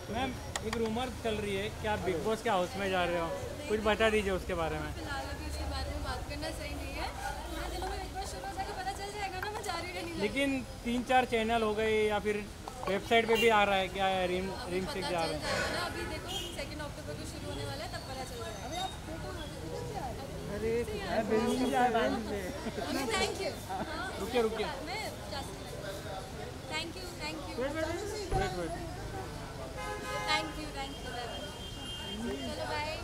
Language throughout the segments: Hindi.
मैम एक रूमर चल रही है कि आप बिग बॉस के हाउस में जा रहे हो, कुछ बता दीजिए उसके बारे में। फिलहाल अभी इसके बारे में बात करना सही नहीं है। थोड़े दिनों में बिग बॉस शुरू हो जाएगा, पता चल जाएगा ना मैं जा रही हूँ या नहीं जा रही। लेकिन 3-4 चैनल हो गए या फिर वेबसाइट पे भी आ रहा है क्या रिम रिम सिक्स जा रहे हैं। पता चल जाएगा ना, अभी देखो 2 अक्टूबर को शुरू होने वाला है, तब पता चल जाएगा। Thank you. रुकिए रुकिए मैं जा सकती हूँ। Thank you thank you thank you. चलो बाय।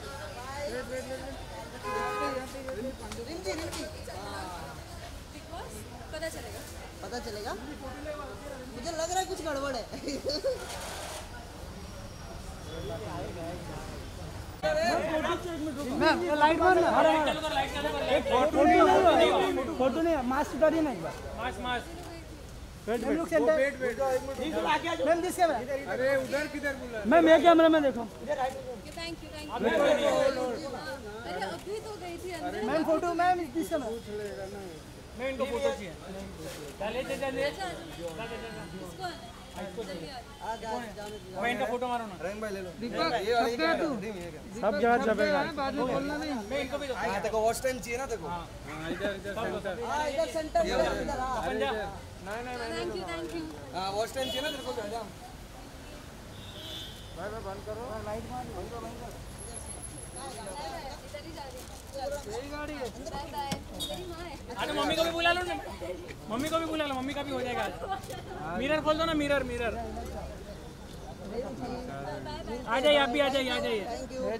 बिग बॉस पता चलेगा। मुझे लग रहा है कुछ गड़बड़ है। लाइट मारना। फोटो नहीं, मास्क उतारिए ना एक बार। मास मैम दिस कैमरा। अरे उधर किधर बोला? मैम ये कैमरा में देखो। Thank you. अरे अभी तो गई थी अंदर। Ma'am photo ma'am this camera. मैं इनको फोटो चाहिए। चलिए इसको जल्दी आ जाओ। मैं इनका फोटो मारो ना। रंग भाई ले लो। सब जगह छपेगा। मैं इनको भी दो। हाँ देखो वॉच टाइम चाहिए ना देखो। हाँ इधर हाँ इधर सेंटर में इधर हाँ। अपन जा। Thank you. हाँ वॉच टाइम चाहिए ना तेरे को जा जा। इधर ही जा रही हूँ। यही गाड़ी है। Bye bye. मेरी माँ है। अरे मम्मी को भी बुला लो ना। मम्मी को भी बुला लो, मम्मी का भी हो जाएगा आज। मिरर खोल दो ना, मिरर। आ जाइए, आप भी आ जाइए। Thank you.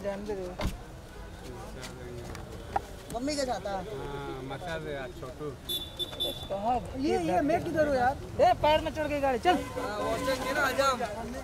मम्मी के साथ हाँ। मसाज छोटू। ये मैं किधर हूँ यार? ए पैर में चढ़ गई गाड़ी, चल। वॉच टाइम चाहिए ना आ जा।